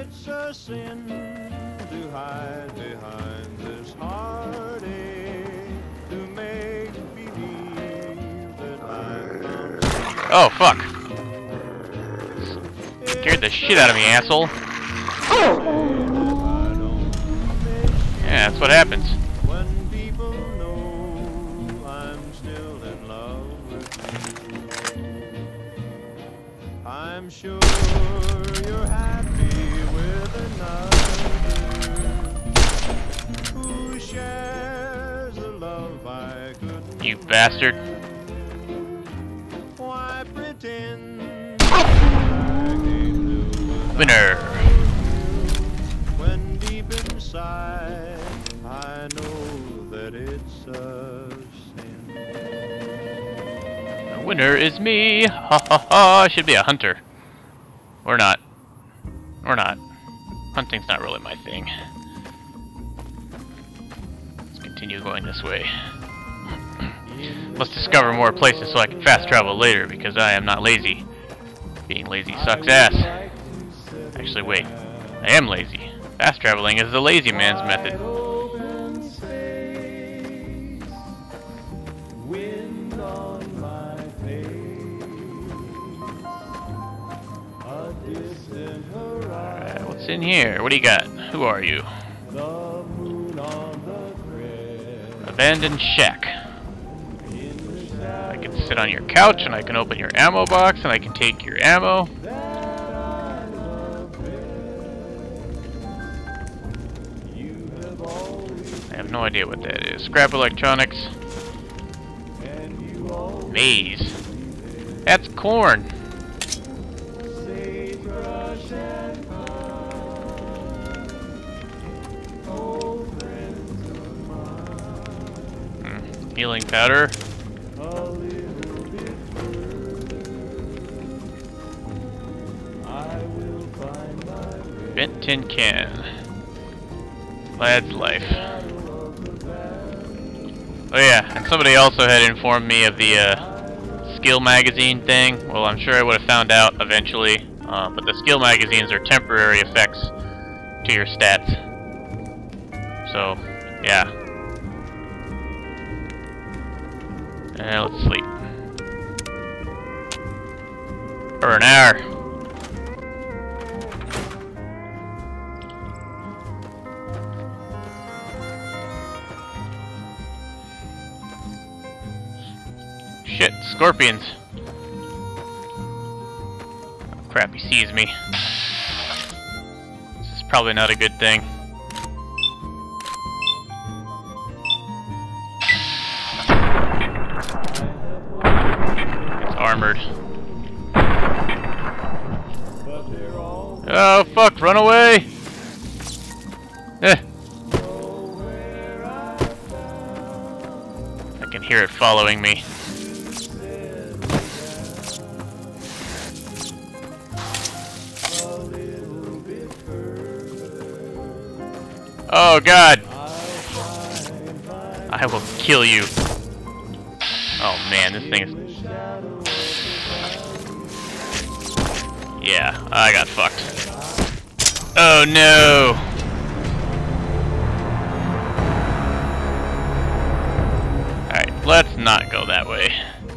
it's a sin to hide behind this heartache, to make believe that I'm found. Oh, fuck. Scared the shit out of me, asshole. Yeah, that's what happens. When people know I'm still in love with you, I'm sure you're happy with another who shares the love I couldn't. You bastard. Why pretend I can't do Winner. when deep inside I know that it's a sin. The winner is me. Ha ha ha. I should be a hunter. Or not. Or not. Hunting's not really my thing. Let's continue going this way. Must discover more places so I can fast travel later because I am not lazy. Being lazy sucks ass. Actually, wait. I am lazy. Fast traveling is the lazy man's method. Alright, what's in here? What do you got? Who are you? Abandoned shack. I can sit on your couch and I can open your ammo box and I can take your ammo. I have no idea what that is. Scrap electronics. Maize. That's corn. Healing powder. Bent tin can. Lad's life. Oh yeah, and somebody also had informed me of the skill magazine thing. Well, I'm sure I would have found out eventually, but the skill magazines are temporary effects to your stats. So, yeah. Let's sleep. For an hour. Shit, scorpions. Oh, crap, he sees me. This is probably not a good thing. It's armored. Oh, fuck, run away! Eh. I can hear it following me. Oh god! I will kill you. Oh man, this thing is... Yeah, I got fucked. Oh no! Alright, let's not go that way.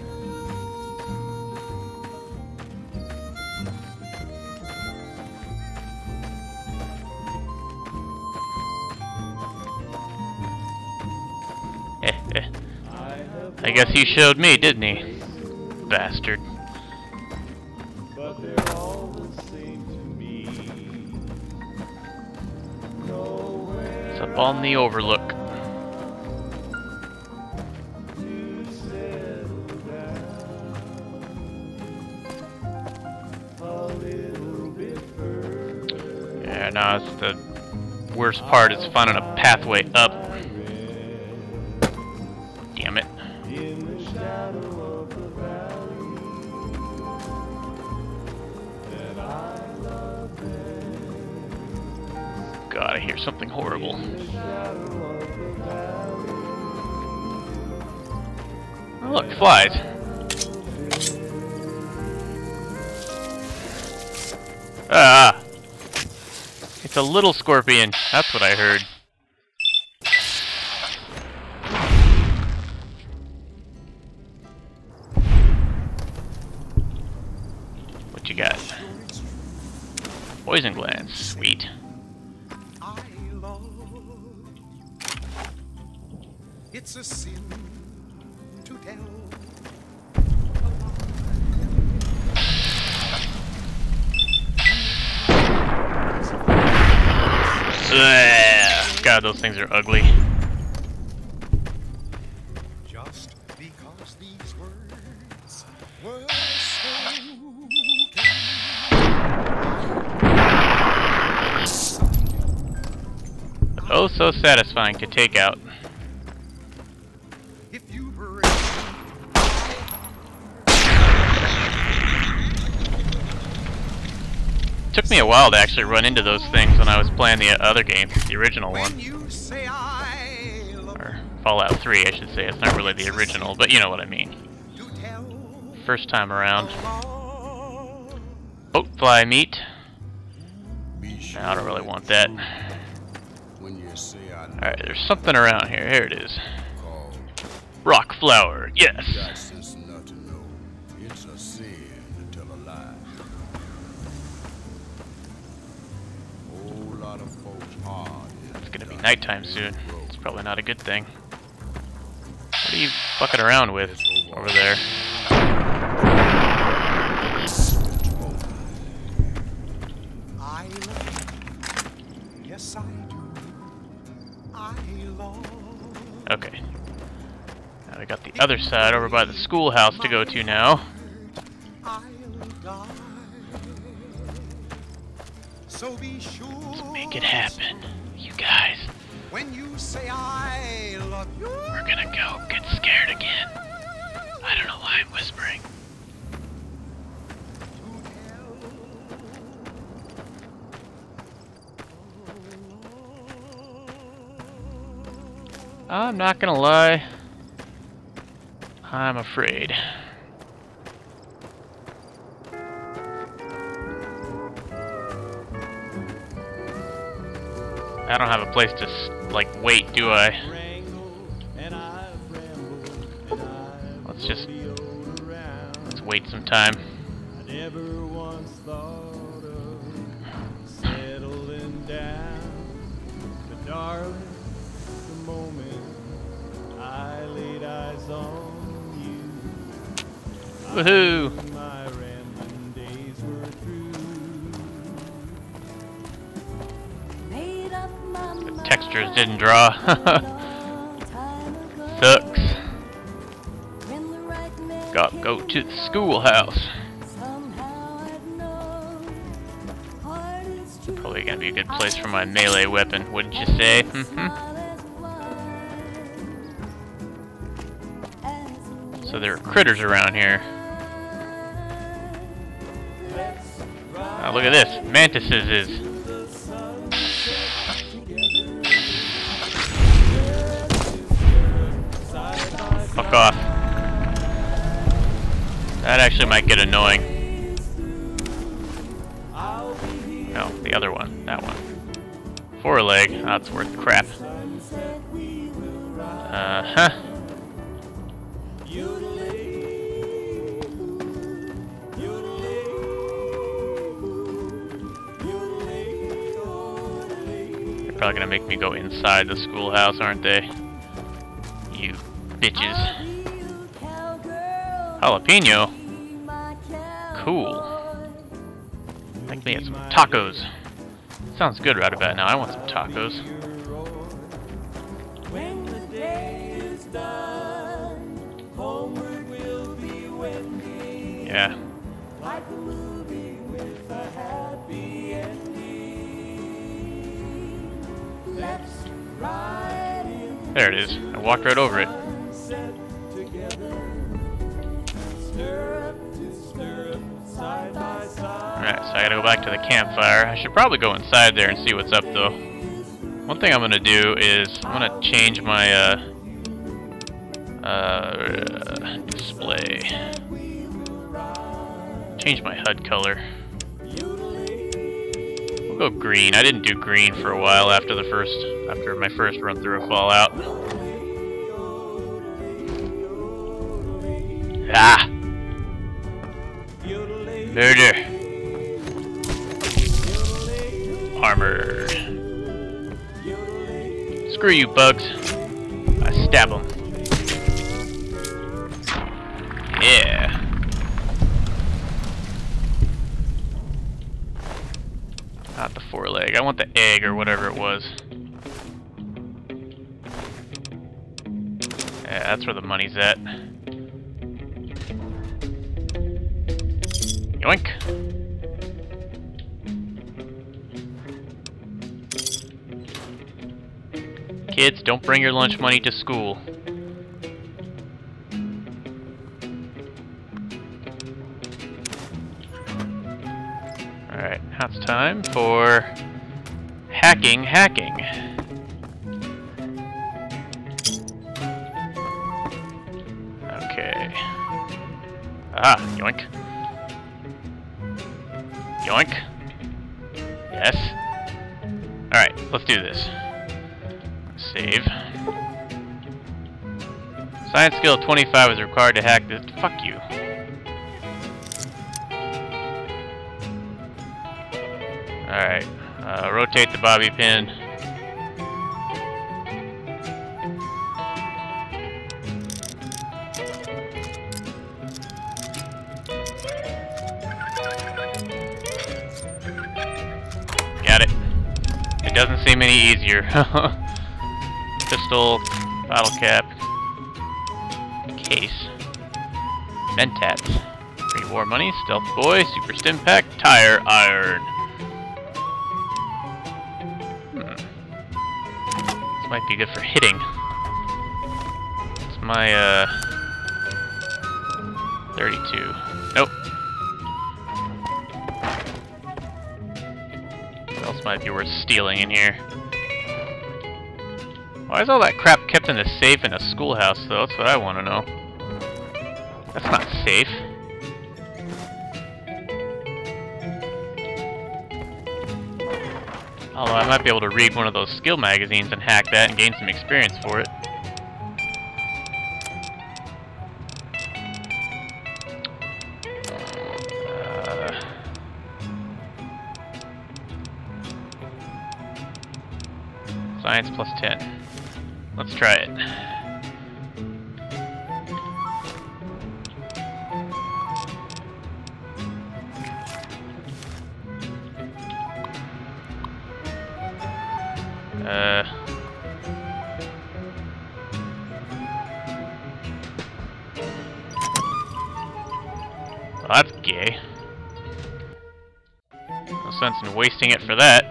I guess he showed me, didn't he? Bastard. But they're all the same to me. It's up on the overlook. Yeah, no, it's the worst part is finding a pathway up. Damn it. God, I hear something horrible. Oh, look, flies. Ah! It's a little scorpion. That's what I heard. What you got? Poison glands. Sweet. It's a sin to tell. God, those things are ugly. Just because these words were spoken. Oh, so satisfying to take out. If you break Took me a while to actually run into those things when I was playing the other game, the original one. when you say I love Or Fallout 3, I should say. It's not really the original, but you know what I mean. you, tell First time around. all. Oat fly meat. Be sure No, I don't really want that. when you say I Alright, there's something around here. Here it is. call. Rock flower, yes! Got sense enough to know it's a sin to tell a lie. Whole lot of folks hard. It's gonna be nighttime soon. It's probably not a good thing. What are you fucking around with over there? I love you. Yes, I do. I love. Okay. Now we got the other side over by the schoolhouse to go to now. I'll die. So be sure. Let's make it happen. You guys, When you say I love you. we're gonna go get scared again. I don't know why I'm whispering. I'm not gonna lie. I'm afraid. I don't have a place to, like, wait, do I? Let's wait some time. I never once thought of settling down. But darling, the moment I laid eyes on you, Woohoo! my rambling days were through. The textures didn't draw. Sucks. Gotta go to the schoolhouse. Probably gonna be a good place for my melee weapon, wouldn't you say? So there are critters around here. Oh, look at this. Mantises is. Fuck off. That actually might get annoying. No, the other one. That one. Four-leg. Oh, that's worth crap. Uh-huh. They're probably gonna make me go inside the schoolhouse, aren't they? You bitches. Jalapeno? Cool. Make me some tacos. Sounds good right about now. I want some tacos. When the day is done, homeward will be wending. Yeah. Like a movie with a happy ending. Let's ride in There it is. I walked right over it. sunset together. Stirrup to stirrup, side by side. Alright, so I gotta go back to the campfire. I should probably go inside there and see what's up, though. One thing I'm gonna do is I'm gonna change my display. Change my HUD color. We'll go green. I didn't do green for a while after my first run through of Fallout. Ah! Murder! Armored. Screw you, bugs. I stab them. Yeah. Not the foreleg. I want the egg or whatever it was. Yeah, that's where the money's at. Yoink. Kids, don't bring your lunch money to school. Alright, now it's time for hacking. Okay. Ah, yoink. Yoink. Yes. Alright, let's do this. Save. Science skill 25 is required to hack this. Fuck you. Alright. Rotate the bobby pin. Got it. It doesn't seem any easier. Pistol, bottle cap, case, mentats, pre-war money, stealth boy, super stim pack, tire iron. This might be good for hitting. It's my 32. Nope. What else might be worth stealing in here? Why is all that crap kept in a safe in a schoolhouse, though? That's what I want to know. That's not safe. Although I might be able to read one of those skill magazines and hack that and gain some experience for it. Science plus 10. Let's try it. Well, that's gay. No sense in wasting it for that.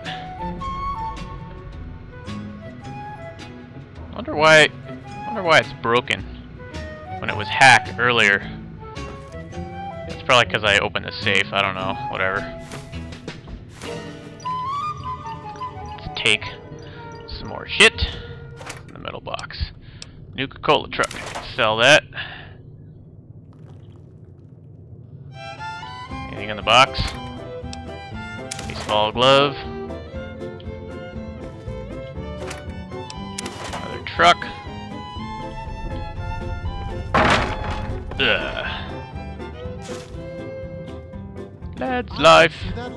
Wonder why it's broken when it was hacked earlier. It's probably because I opened the safe. I don't know. Whatever. Let's take some more shit in the metal box. Nuka-Cola truck. Sell that. Anything in the box? Baseball glove. Truck. Ugh. Lad's life.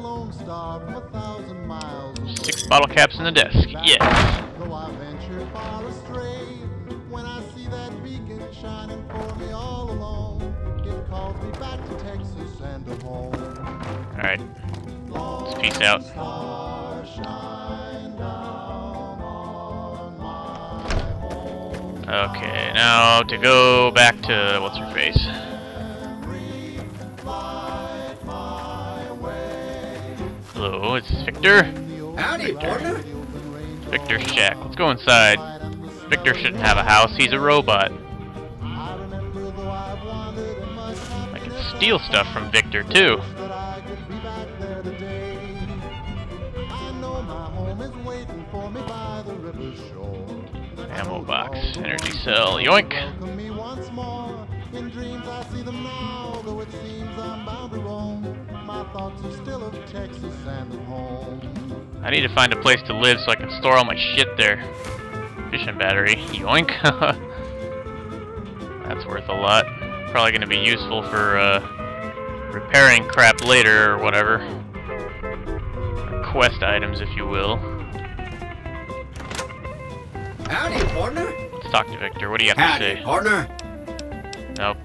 6 bottle caps in the desk. Yes. Though I venture far astray, when I see that beacon shining for me all alone, it calls me back to Texas and to home. Alright. Let's peace out. Okay, now to go back to what's her face. Hello, it's Victor. Howdy, partner. Victor's shack. Let's go inside. Victor shouldn't have a house. He's a robot. I can steal stuff from Victor too. Ammo box, energy cell, yoink! In dreams I see them now, though it seems I'm bound to roam. My thoughts are still of Texas and of home. I need to find a place to live so I can store all my shit there. Fishing battery. Yoink. That's worth a lot. Probably going to be useful for repairing crap later or whatever. Or quest items, if you will. Howdy, partner. Let's talk to Victor. What do you have to say? Partner. Nope.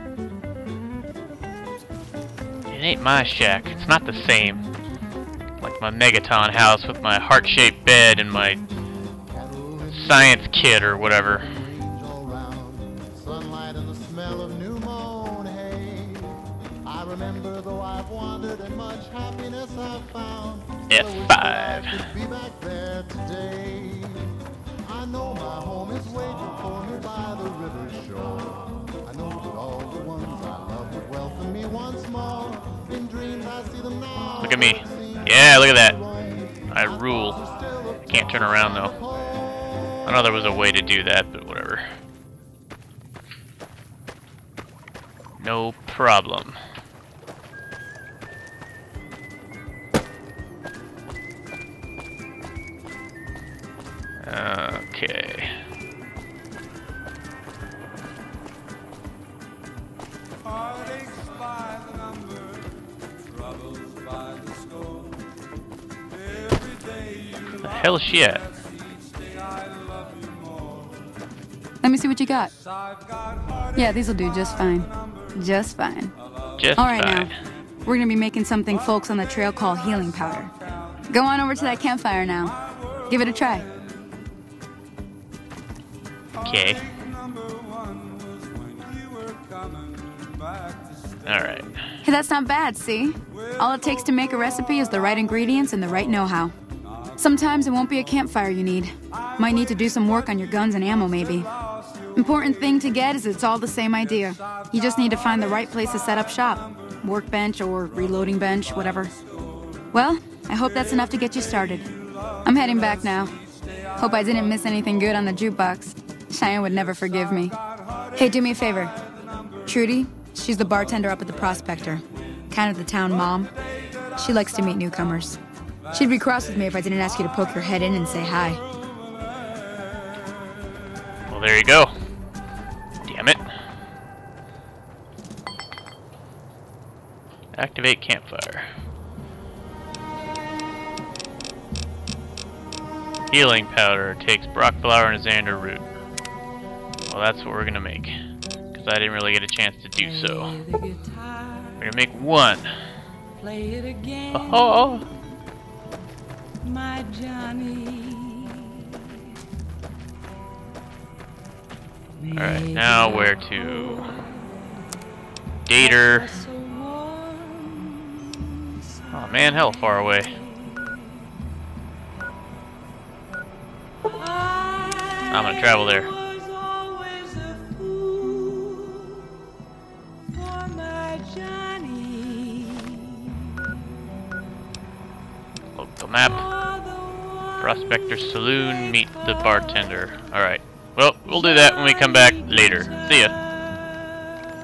It ain't my shack. It's not the same. Like my Megaton house with my heart-shaped bed and my science kit or whatever. Sunlight and the smell of new mown hay. I remember though I've wandered and much happiness I've found. F5. I could be back there today. I know my home is waiting for me by the river's shore. I know that all the ones I love would welcome me once more. In dreams I see them now. Look at me. Yeah, look at that. I rule. Can't turn around though. I know there was a way to do that, but whatever. No problem. Okay. The hell is she at? Let me see what you got. Yeah, these'll do just fine. Just fine. Just All right, fine. now. We're gonna be making something folks on the trail call healing powder. Go on over to that campfire now. Give it a try. Okay. Alright. Hey, that's not bad, see? All it takes to make a recipe is the right ingredients and the right know-how. Sometimes it won't be a campfire you need. Might need to do some work on your guns and ammo, maybe. Important thing to get is it's all the same idea. You just need to find the right place to set up shop. Workbench or reloading bench, whatever. Well, I hope that's enough to get you started. I'm heading back now. Hope I didn't miss anything good on the jukebox. Cheyenne would never forgive me. Hey, do me a favor. Trudy, she's the bartender up at the Prospector. Kind of the town mom. She likes to meet newcomers. She'd be cross with me if I didn't ask you to poke your head in and say hi. Well, there you go. Damn it. Activate campfire. Healing powder takes Brock flower and Xander root. Well, that's what we're gonna make. Because I didn't really get a chance to do so. We're gonna make one. Oh, my Johnny. Alright, now where to? Gator. Oh man, hell far away. I'm gonna travel there. Local map. Prospector Saloon, meet the bartender. Alright. Well, we'll do that when we come back later. See ya.